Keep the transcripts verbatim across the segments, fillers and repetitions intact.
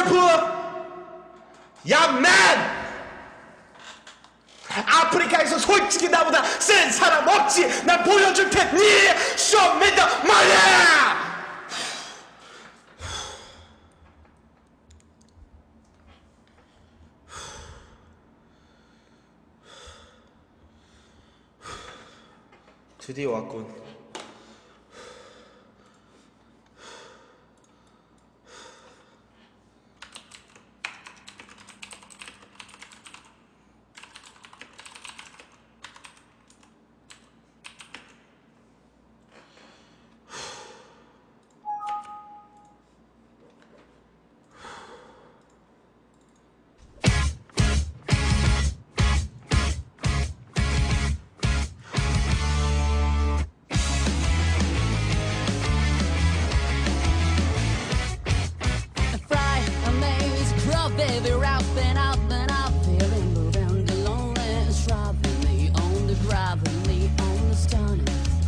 돌프. 야, 맨! 아프리카에서 솔직히 나보다 센 사람 없지. 난 보여줄 테니 Show me the money. 드디어 왔군. Baby, up and up and up, feeling moving the loneliness, driving me on the grabbing me on the stunning.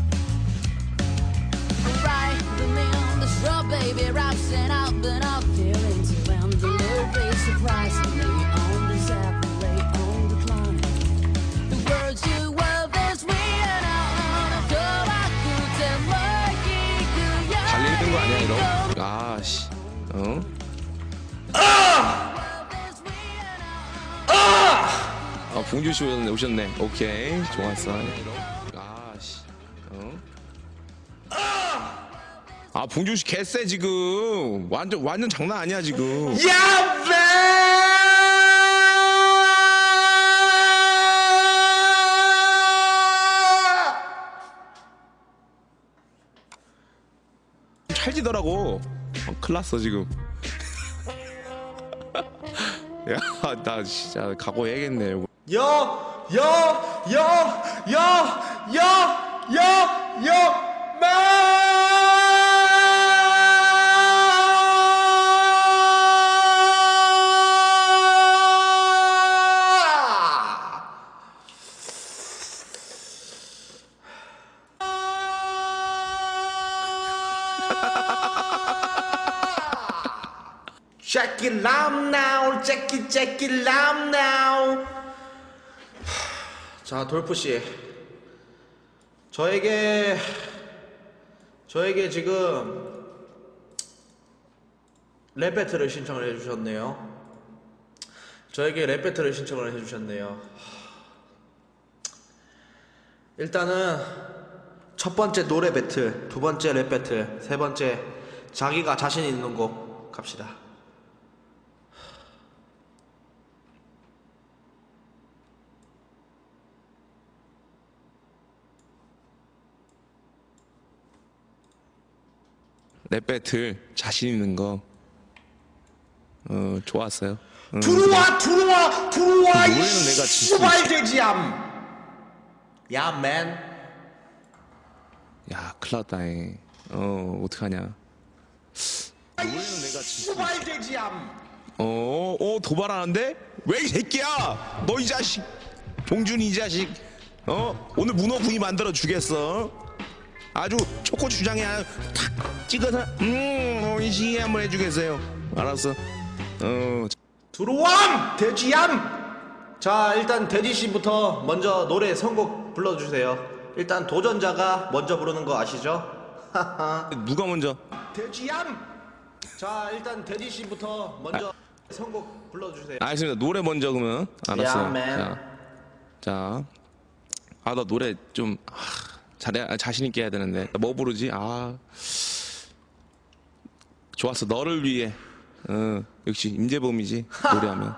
Right, the man, the straw, baby, rocks and up and up, feeling to when the low bass surprising me on the zeppelin, on the climbing. The words you were this way and out, go back to the 달리는 거 아니야 이런? 아씨, 어? 아, 봉준 씨 오셨네. 오케이, 좋았어. 아씨, 어? 아, 봉준 씨 개쎄 지금. 완전 완전 장난 아니야 지금. 야, 맨! 찰지더라고. 어, 큰일 났어 지금. 야, 나 진짜 각오해야겠네. 여, 여, 여, 여, 여, 여, 여, 마! Check it out now, check it, check it out now. 자, 돌프씨, 저에게 저에게 지금 랩 배틀을 신청을 해주셨네요. 저에게 랩 배틀을 신청을 해주셨네요. 일단은 첫 번째 노래 배틀, 두 번째 랩 배틀, 세 번째 자기가 자신 있는 곡 갑시다. 랩 배틀 자신 있는 거. 어, 좋았어요. 어, 들어와, 들어와, 들어와, 이 노래는 내가 씨발돼지암. 야, 맨. 야, 큰일 났다. 이. 어, 어떡하냐. 노래는 내가 씨발돼지암. 어, 어, 도발하는데? 왜 이 새끼야? 너 이 자식. 봉준이 이 자식. 어? 오늘 문어구이 만들어 주겠어. 아주 초코 주장에 탁 찍어서 음, 오이시 한번 해주겠어요. 알았어. 어. 들어와, 돼지암. 자, 일단 돼지씨부터 먼저 노래 선곡 불러주세요. 일단 도전자가 먼저 부르는 거 아시죠? 누가 먼저? 돼지암. 자, 일단 돼지씨부터 먼저 아. 선곡 불러주세요. 알겠습니다. 노래 먼저 그러면. 알았어요. Yeah, 자, 자, 아, 나 노래 좀 아, 잘해, 자신 있게 해야 되는데 뭐 부르지? 아, 좋았어. 너를 위해. 어, 역시 임재범이지 노래하면.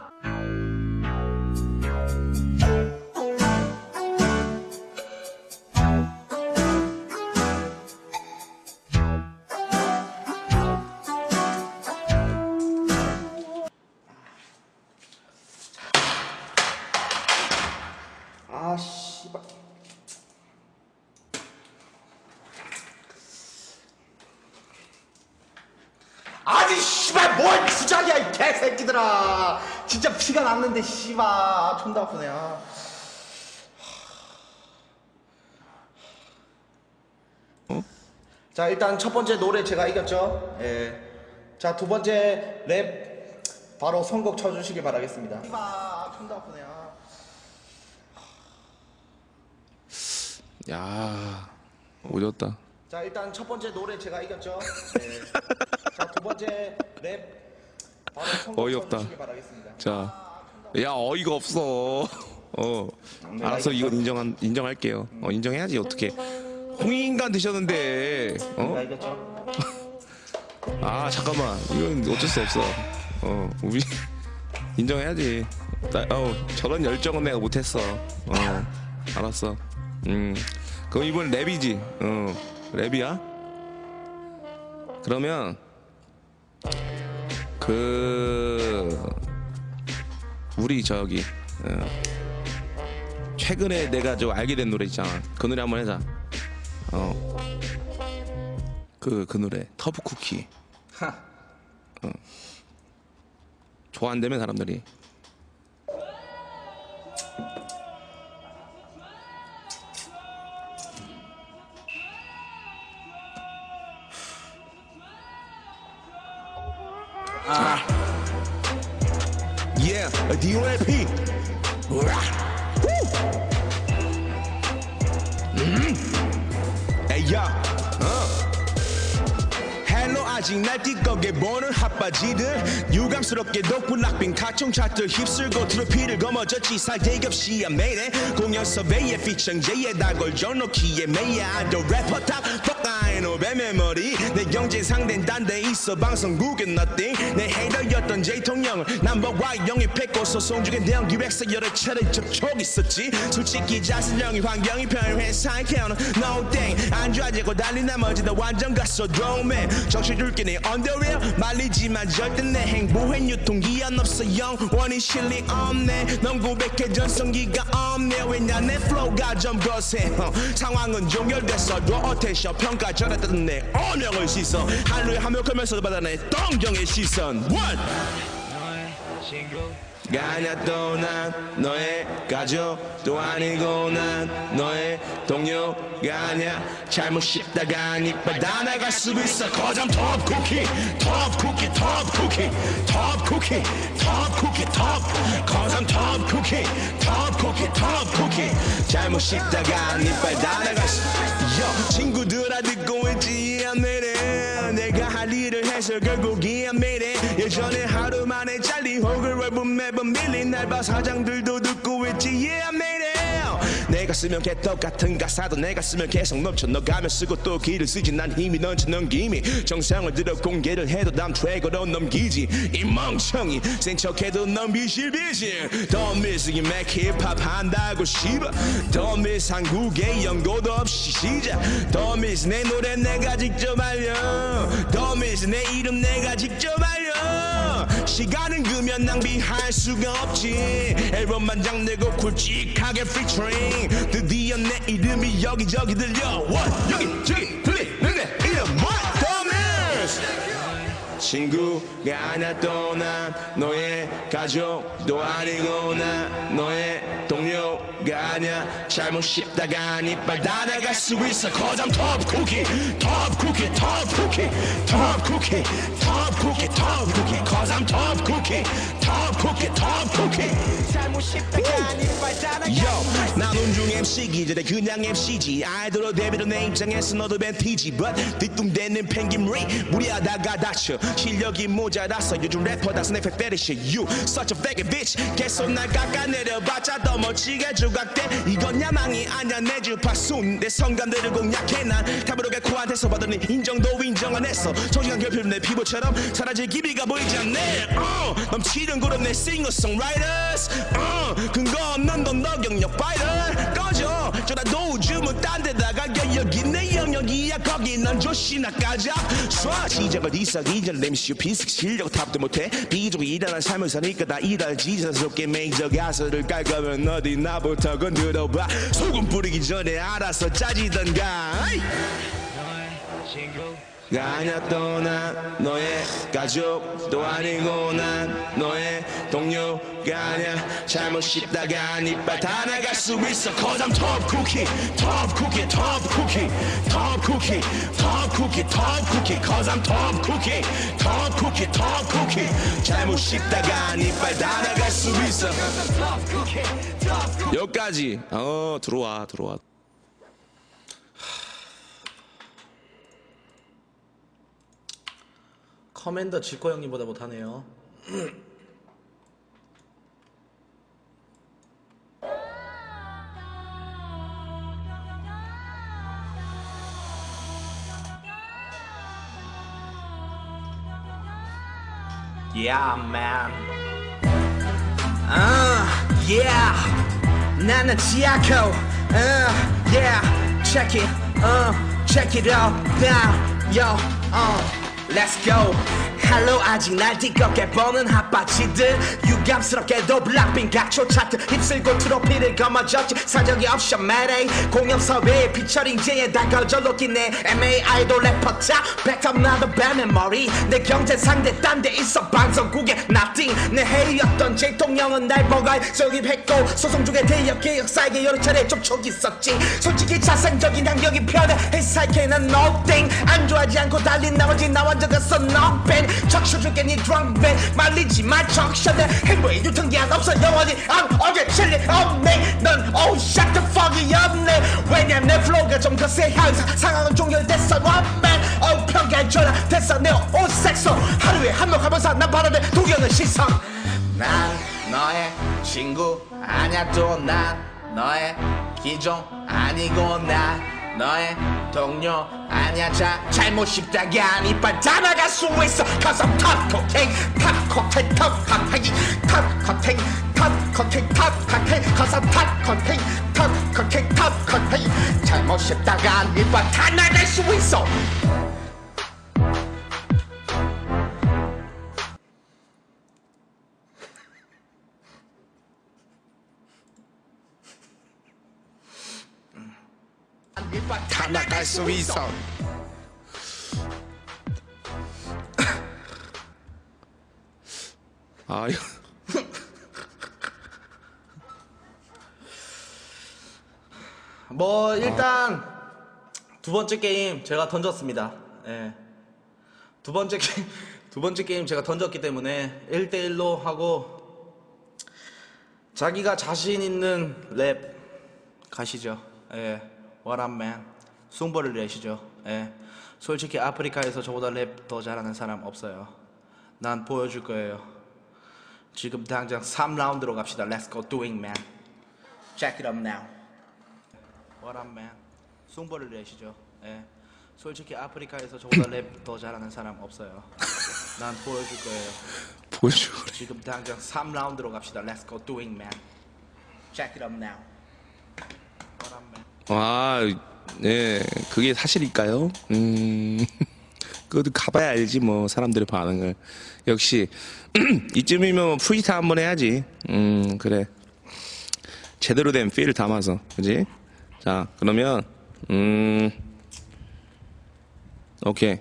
아, 씨발. 아니, 씨발, 뭔 주작이야, 이 개새끼들아. 진짜 피가 났는데, 씨발. 아, 존나 아프네. 아. 어? 자, 일단 첫 번째 노래 제가 이겼죠. 예. 자, 두 번째 랩. 바로 선곡 쳐주시길 바라겠습니다. 아, 손도 아프네요. 야, 오졌다. 자, 일단 첫 번째 노래 제가 이겼죠. 네. 자, 두 번째 랩 바로 선곡 어이없다. 쳐주시길 바라겠습니다. 자, 야 어이가 없어. 어, 알았어 이건 인정한 인정할게요. 어 인정해야지 어떻게? 홍인간 드셨는데. 제가 어? 이겼죠. 아 잠깐만 이건 어쩔 수 없어. 어 우리 인정해야지. 나, 어 저런 열정은 내가 못했어. 어 알았어. 음 그럼 이번 랩이지. 어 랩이야? 그러면 그 우리 저기 어, 최근에 내가 저 알게 된 노래 있잖아. 그 노래 한번 해자. 어 그 그 노래 터프 쿠키. 하. 좋아한다며 사람들이. 아, yeah, 디오엘피. 음, 에이야, 어. 헬로 아직 날 띠껍게 보는 핫바지들 유감스럽게 덕분 락빙 각종 차트 휩쓸고 트로피를 거머졌지 살대없이 I made it 공연 섭외에 피청제에 달걸 줘놓기에 메이아도 래퍼 탑 폭가인 오백 메모리 내 경제 상대는 딴데 있어 방송국은 nothing 내 헤이터였던 제이통령을 넘버와 영입했고 소송 중에 대형 기획사 여러 차례 접촉 있었지 솔직히 자신령이 환경이 편한 회사의 캐는 no thing 안 좋아지고 달린 나머지 나 완전 갔어 drone 정신 줄게 내 underwear 말리지만 절대 내 행보엔 유통기한 없어 영원히 실리 없네 넌 고백해 전성기가 없네 왜냐 내 flow가 좀 거세 어, 상황은 종결됐어 너 어텐션 평가 전했던 내 어명을 씻어 한루에 함욕하면서도 받아내 동경의 시선 One 가냐 또 난 너의 가족도 아니고 난 너의 동료가 아냐 잘못 씹다가 이빨 다 나갈 수 있어 거점 톱 쿠키 톱 쿠키 톱 쿠키 톱 쿠키 톱 쿠키 톱 거점 톱 쿠키 톱 쿠키 톱 쿠키 잘못 씹다가 이빨 다 나갈 수 요 친구들아 듣고 있지 안 내래 내가 할 일을 해서 결국 이 안 매래 예전에 하루 만에 잘리 혹을 외분 매번 밀린 날봐 사장들도 듣고 있지 yeah I made it 내가 쓰면 개떡 같은 가사도 내가 쓰면 계속 넘쳐 너가면 쓰고 또 길을 쓰지 난 힘이 넘치는 김이 정상을 들어 공개를 해도 남 트랙으로 넘기지 이 멍청이 센 척해도 넌 비실비실 더 미스 이 맥 힙합 한다고 씨발 더 미스 한국에 연고도 없이 시작 더 미스 내 노래 내가 직접 알려 더 미스 내 이름 내가 직접 알려 시간은 그면 낭비할 수가 없지 앨범만 장 내고 굵직하게 피처링 드디어 내 이름이 여기저기 들려 What? 여기저기 들리는 내 이름 What? 더미스 친구가 아냐 또 난 너의 가족도 아니고 난 너의 동료가 아냐 잘못 씹다가 이빨 다 나갈 수 있어 거점 톱 쿠키 톱 쿠키 톱 쿠키 톱 쿠키 톱 쿠키 톱 쿠키 거점 톱 쿠키 톱 쿠키 톱 쿠키 잘못 씹다가 이빨 다 나갈 수 있어 난 운중 엠씨기 전에 그냥 엠씨지 아이돌로 데뷔로 내 입장에서 너도 벤티지 But 뒤뚱대는 펭귄리 무리하다가 다쳐 실력이 모자라서 요즘 래퍼 다 스냅백 때리시 You such a fake bitch 계속 날 깎아내려봤자 더 멋지게 조각돼 이건 야망이 아냐 내 주파수 내 성감들을 공략해 난 타브로게 코한테서 받은 인정도 인정 안 했어 정직한 결핍 내 피부처럼 사라질 기미가 보이지 않네 uh, 넘치는 그룹 내 싱어송라이터스 uh, 근거 없는 돈 너 경력 파이터 꺼져 저라도 주문 딴 데다가 여기 내 영역이야 거기 넌 조시나 까자 쏴 시작을 이삭이 전 램시오 피식 실력 탑도 못해 비족이 일하는 삶을 사니까 다 일하지 자연스럽게 메이저 가수를 깔 거면 어디 나부터 건드려봐 소금 뿌리기 전에 알아서 짜지던가 아니야 또 난 너의 가족도 아니고 난 너의 동료가 아니야 잘못 씹다가 이빨 다 나갈 수 있어 Cause I'm top cookie top cookie top cookie top cookie top cookie top cookie Cause I'm top cookie top cookie top cookie 잘못 씹다가 이빨 다 나갈 수 있어 여기까지 어 들어와 들어와 커맨더 질거 형님보다 못하네요. Yeah, man. Uh, yeah. 나는 지아코. Uh, yeah. Check it. Uh, check it out. Now, yo. Uh, let's go. 할로 아직 날 띠껍게 보는 핫바지들 유감스럽게도 블락빈 각초 차트 휩쓸고 트로피를 거머쥐었지 사적이 없어 메레이 공연 섭외 피처링 제에 다 거절놓긴 내 엠에이 아이돌 래퍼차 백업 나도 뱀의 머리 내 경제 상대 딴 데 있어 방송국에 nothing 내 해이였던 대통령은 날 보고 소집했고 소송 중에 대역 개혁사에게 여러 차례 접촉 있었지 솔직히 자생적인 환경이 편해 회사에게 난 nothing 안 좋아하지 않고 달린 나머지 나 완전 됐어 nothing 적셔줄게 니 드럼백 말리지 마 적셔내 행보에 유통기한 없어 영원히 안 어제 실리 없네 넌 oh shut the fuck이 없네 왜냐면 내 플로우가 좀 더 세 항상 상황은 종결됐어 one man oh 평가해줘라 됐어 내 오색소 하루에 한 명 하면서 난 바라네 도경은 시선 난 너의 친구 아냐 또 난 너의 기종 아니고 난 너의 동료 아냐 자 잘못 씹다가 이빨 다 나갈 수 있어 Cause I'm top cocaine top cocaine top cocaine top cocaine top cocaine top cocaine Cause I'm top cocaine top cocaine top cocaine 잘못 씹다가 이빨 다 나갈 수 있어 다 나갈 수 있어 아 이거 뭐 일단 두 번째 게임 제가 던졌습니다. 예. 두 번째 게임 두 번째 게임 제가 던졌기 때문에 일 대 일로 하고 자기가 자신 있는 랩 가시죠. 예. What up, man? 숭보를 내시죠. 예. 솔직히 아프리카에서 저보다 랩 더 잘하는 사람 없어요. 난 보여줄 거예요. 지금 당장 삼 라운드로 갑시다. Let's go doing, man. Check it up now. What up, man? 숭보를 내시죠. 예. 솔직히 아프리카에서 저보다 랩 더 잘하는 사람 없어요. 난 보여줄 거예요. 보여줘 지금 당장 삼 라운드로 갑시다. Let's go doing, man. Check it up now. What up, man? 아, 네, 그게 사실일까요? 음, 그것도 가봐야 알지 뭐 사람들의 반응을. 역시 이쯤이면 프리스타일 한번 해야지. 음, 그래. 제대로 된 필을 담아서, 그지? 자, 그러면 음, 오케이.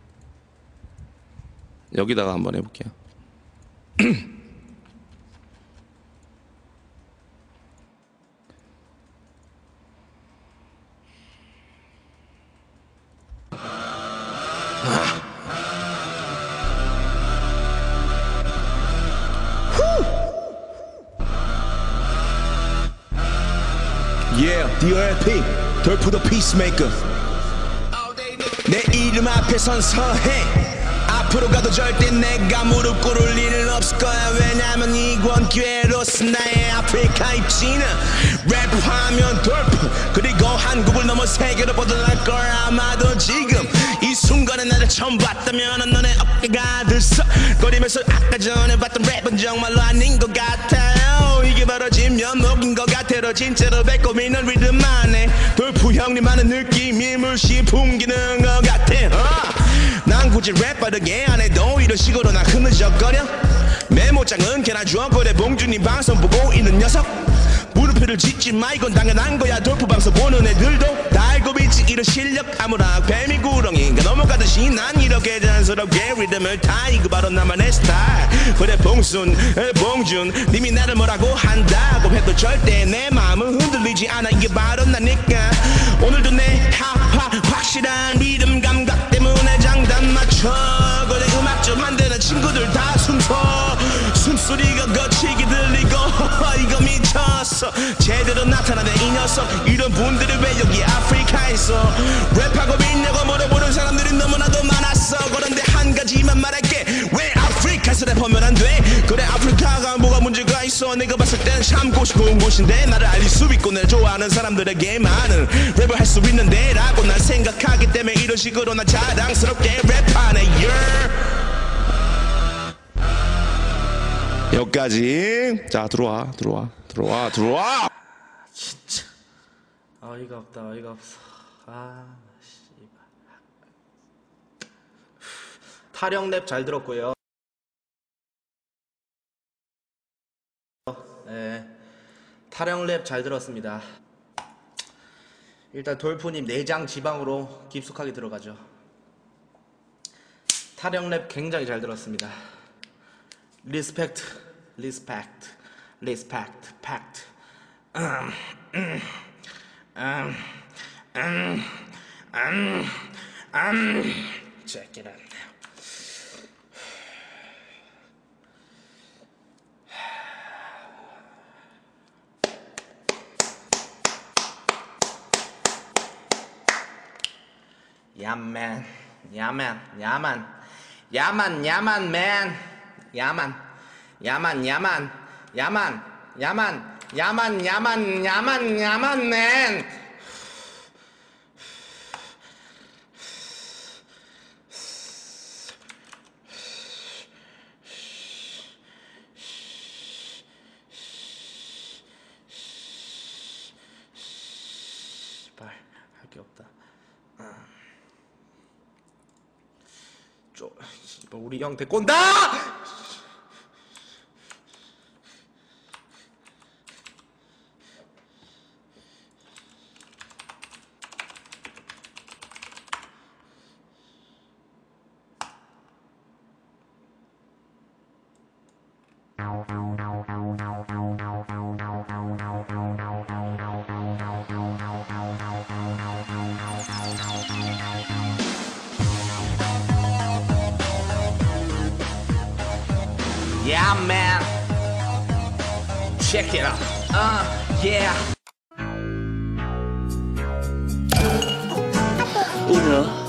여기다가 한번 해볼게요. Yeah, 디알피, 돌프 더 피스메이커. 내 이름 앞에 선 서해. 앞으로 가도 절대 내가 무릎 꿇을 일은 없을 거야. 왜냐면 이번 기회로서 나의 아프리카 입지는 랩하면 돌프, 그리고 한국을 넘어 세계로 뻗어날 걸. 아마도 지금 이 순간에 나를 처음 봤다면 너네 어깨가 들썩거리면서 아까 전에 봤던 랩은 정말로 아닌 것 같아요. 이게 바로 진면목인 것 같아요. 진짜로 배꼽이는 리듬 안에 돌프 형님만의 느낌이 물씬 풍기는 것 같아. 어. 난 굳이 랩 빠르게 안 해도 이런 식으로 나 흐느적거려. 메모장은 걔나 주워버려. 봉준이 방송 보고 있는 녀석 물음표를 짓지 마. 이건 당연한 거야. 돌프 방송 보는 애들도 다 알고 있지. 이런 실력 아무랑 뱀이 구렁이가 넘어가듯이 난 이렇게 자연스럽게 리듬을 타. 이거 바로 나만의 스타일. 그래 봉순 봉준 님이 나를 뭐라고 한다고 해도 절대 내 마음은 흔들리지 않아. 이게 바로 나니까. 오늘도 내 하하 확실한 리듬 감각 때문에 장단 맞춰. 그래 음악 좀 만드는 친구들 다 숨서 숨소리가 거치게 들리고 이거 미쳤어. 제대로 나타나네 이 녀석. 이런 분들이 왜 여기 아프리카에 있어. 랩하고 있냐고 물어보는 사람들이 너무나도 많았어. 그런데 한 가지만 말할게. 왜 아프리카에서 랩하면 안 돼? 그래 아프리카가 뭐가 문제가 있어. 내가 봤을 땐 참고 싶은 곳인데 나를 알릴 수 있고 날 좋아하는 사람들에게 많은 랩을 할 수 있는데 라고 난 생각하기 때문에 이런 식으로 난 자랑스럽게 랩하네. yeah. 여기까지. 자 들어와 들어와 들어와 들어와. 진짜 어이가 없다 어이가 없어. 아 씨발. 타령 랩 잘 들었고요. 네, 타령 랩 잘 들었습니다. 일단 돌프님 내장 지방으로 깊숙하게 들어가죠. 타령 랩 굉장히 잘 들었습니다. 리스펙트, 리스펙트, 리스펙트, 팩트. 음, 음, 음, 음, 음, 음. Check it out. Yeah man, yeah man, yeah man, yeah man, yeah man, man, yeah man, yeah man, yeah man, yeah man, yeah man, yeah man, yeah man, yeah man, yeah man, man. 발 할 게 없다. 우리 형 데리고 온다! Yeah man, check it out. Uh, yeah. 오늘